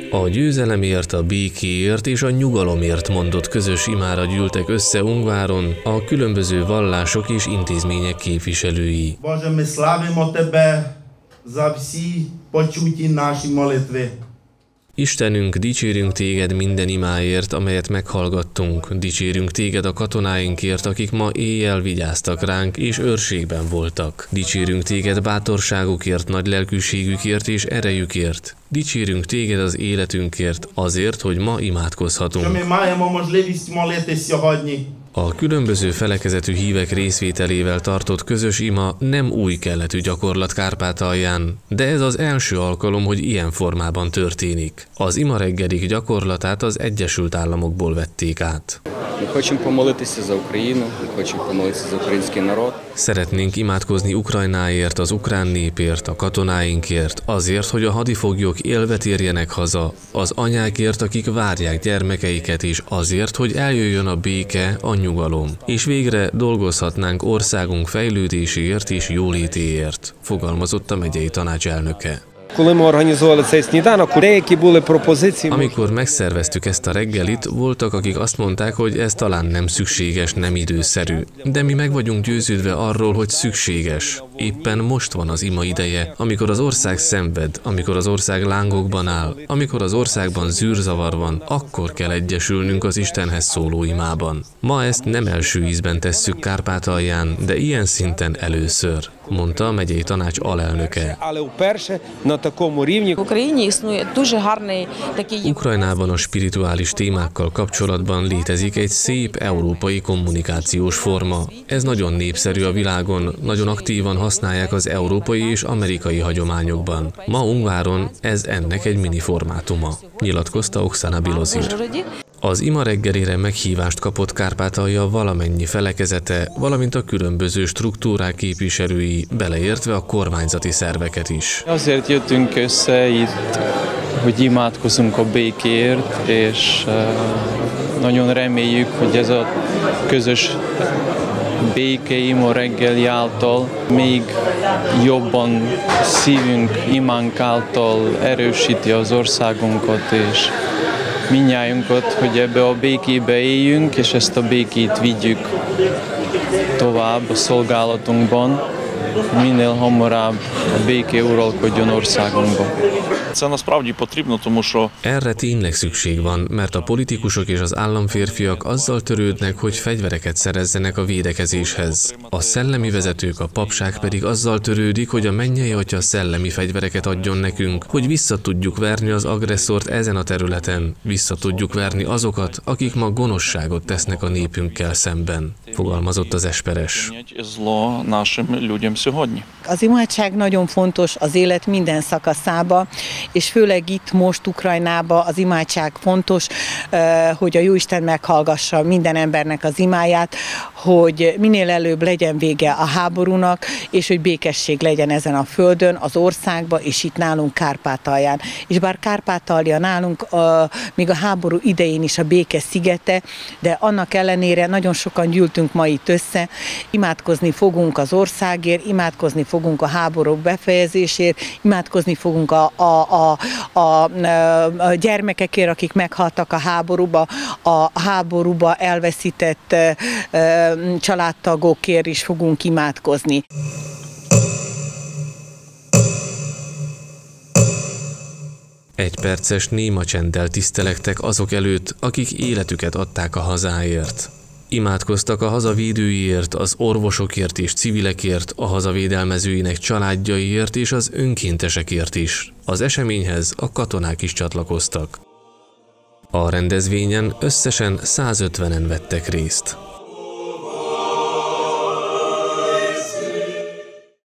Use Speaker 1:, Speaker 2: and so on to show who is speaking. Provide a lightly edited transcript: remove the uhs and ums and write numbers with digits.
Speaker 1: A győzelemért, a békéért és a nyugalomért mondott közös imára gyűltek össze Ungváron a különböző vallások és intézmények képviselői. Istenünk, dicsérünk Téged minden imáért, amelyet meghallgattunk. Dicsérünk Téged a katonáinkért, akik ma éjjel vigyáztak ránk és őrségben voltak. Dicsérünk Téged bátorságukért, nagy lelkűségükért és erejükért. Dicsérünk Téged az életünkért, azért, hogy ma imádkozhatunk. A különböző felekezetű hívek részvételével tartott közös ima nem új keletű gyakorlat Kárpátalján, de ez az első alkalom, hogy ilyen formában történik. Az ima reggelik gyakorlatát az Egyesült Államokból vették át. Szeretnénk imádkozni Ukrajnáért, az ukrán népért, a katonáinkért, azért, hogy a hadifoglyok élve térjenek haza, az anyákért, akik várják gyermekeiket, és azért, hogy eljöjjön a béke, a nyugalom, és végre dolgozhatnánk országunk fejlődéséért és jólétéért, fogalmazott a megyei tanács elnöke. Amikor megszerveztük ezt a reggelit, voltak, akik azt mondták, hogy ez talán nem szükséges, nem időszerű. De mi meg vagyunk győződve arról, hogy szükséges. Éppen most van az ima ideje, amikor az ország szenved, amikor az ország lángokban áll, amikor az országban zűrzavar van, akkor kell egyesülnünk az Istenhez szóló imában. Ma ezt nem első ízben tesszük Kárpátalján, de ilyen szinten először, mondta a megyei tanács alelnöke. Ukrajnában a spirituális témákkal kapcsolatban létezik egy szép európai kommunikációs forma. Ez nagyon népszerű a világon, nagyon aktívan használják az európai és amerikai hagyományokban. Ma Ungváron ez ennek egy mini formátuma, nyilatkozta Oksana Bilozir. Az ima reggelére meghívást kapott Kárpátalja valamennyi felekezete, valamint a különböző struktúrák képviselői, beleértve a kormányzati szerveket is.
Speaker 2: Azért jöttünk össze itt, hogy imádkozunk a békéért, és nagyon reméljük, hogy ez a közös békeima reggeli által még jobban szívünk, imánk által erősíti az országunkat, és mindnyájunkat, hogy ebbe a békébe éljünk, és ezt a békét vigyük tovább a szolgálatunkban, minél hamarabb a béké uralkodjon országunkban.
Speaker 1: Erre tényleg szükség van, mert a politikusok és az államférfiak azzal törődnek, hogy fegyvereket szerezzenek a védekezéshez. A szellemi vezetők, a papság pedig azzal törődik, hogy a mennyei Atya szellemi fegyvereket adjon nekünk, hogy vissza tudjuk verni az agresszort ezen a területen, vissza tudjuk verni azokat, akik ma gonoszságot tesznek a népünkkel szemben, fogalmazott az esperes.
Speaker 3: Az imádság nagyon fontos az élet minden szakaszába, és főleg itt most Ukrajnában az imádság fontos, hogy a Jóisten meghallgassa minden embernek az imáját, hogy minél előbb legyen vége a háborúnak, és hogy békesség legyen ezen a földön, az országban, és itt nálunk Kárpátalján. És bár Kárpátalja nálunk még a háború idején is a béke szigete, de annak ellenére nagyon sokan gyűltünk ma itt össze, imádkozni fogunk az országért, imádkozni fogunk a háború befejezésért, imádkozni fogunk a gyermekekért, akik meghaltak a háborúba elveszített családtagokért is fogunk imádkozni.
Speaker 1: Egy perces néma csenddel tisztelektek azok előtt, akik életüket adták a hazáért. Imádkoztak a hazavédőiért, az orvosokért és civilekért, a hazavédelmezőinek családjaiért és az önkéntesekért is. Az eseményhez a katonák is csatlakoztak. A rendezvényen összesen 150-en vettek részt.